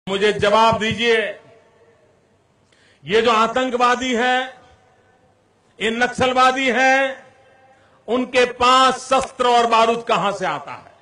मुझे जवाब दीजिए, ये जो आतंकवादी हैं, ये नक्सलवादी हैं, उनके पास शस्त्र और बारूद कहां से आता है?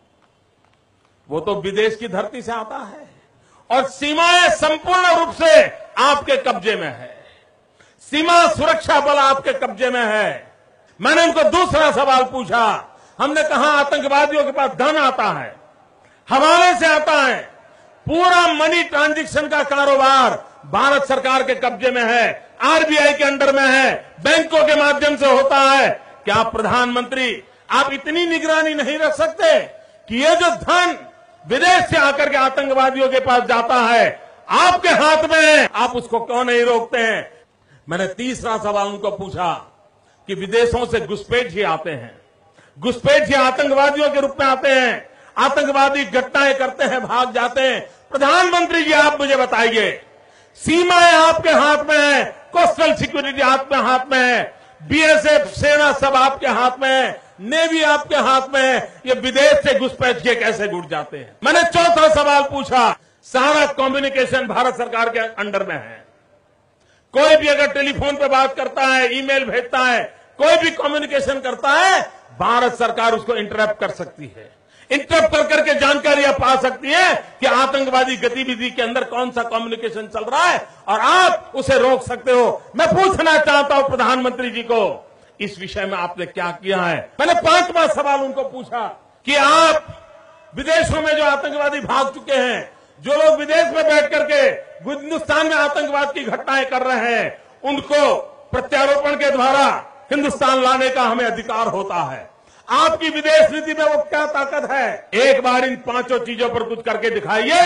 वो तो विदेश की धरती से आता है और सीमाएं संपूर्ण रूप से आपके कब्जे में है। सीमा सुरक्षा बल आपके कब्जे में है। मैंने उनको दूसरा सवाल पूछा, हमने कहा आतंकवादियों के पास धन आता है, हवाले से आता है, पूरा मनी ट्रांजैक्शन का कारोबार भारत सरकार के कब्जे में है, आरबीआई के अंडर में है, बैंकों के माध्यम से होता है। क्या प्रधानमंत्री आप इतनी निगरानी नहीं रख सकते कि ये जो धन विदेश से आकर के आतंकवादियों के पास जाता है आपके हाथ में है, आप उसको क्यों नहीं रोकते हैं? मैंने तीसरा सवाल उनको पूछा कि विदेशों से घुसपैठ ही आते हैं, घुसपैठ ही आतंकवादियों के रूप में आते हैं, आतंकवादी घटनाएं करते हैं, भाग जाते हैं। प्रधानमंत्री जी आप मुझे बताइए, सीमाएं आपके हाथ में है, कोस्टल सिक्योरिटी आपके हाथ में है, बीएसएफ सेना सब आपके हाथ में है, नेवी आपके हाथ में है, ये विदेश से घुसपैठ के कैसे घुट जाते हैं? मैंने चौथा सवाल पूछा, सारा कम्युनिकेशन भारत सरकार के अंडर में है। कोई भी अगर टेलीफोन पे बात करता है, ईमेल भेजता है, कोई भी कम्युनिकेशन करता है, भारत सरकार उसको इंटरप्ट कर सकती है। इंटरप्ट कर करके जानकारियां पा सकती है कि आतंकवादी गतिविधि के अंदर कौन सा कम्युनिकेशन चल रहा है और आप उसे रोक सकते हो। मैं पूछना चाहता हूं प्रधानमंत्री जी को, इस विषय में आपने क्या किया है? मैंने पांचवा सवाल उनको पूछा कि आप विदेशों में जो आतंकवादी भाग चुके हैं, जो लोग विदेश में बैठ करके हिंदुस्तान में आतंकवाद की घटनाएं कर रहे हैं, उनको प्रत्यारोपण के द्वारा हिंदुस्तान लाने का हमें अधिकार होता है। आपकी विदेश नीति में वो क्या ताकत है? एक बार इन पांचों चीजों पर कुछ करके दिखाइए,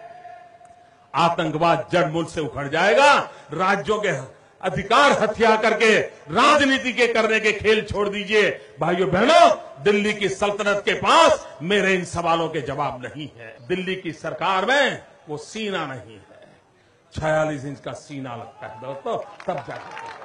आतंकवाद जड़ मूल से उखड़ जाएगा। राज्यों के अधिकार हथिया करके राजनीति के करने के खेल छोड़ दीजिए। भाइयों बहनों, दिल्ली की सल्तनत के पास मेरे इन सवालों के जवाब नहीं है। दिल्ली की सरकार में वो सीना नहीं है, 46 इंच का सीना लगता है दोस्तों, तब जाकर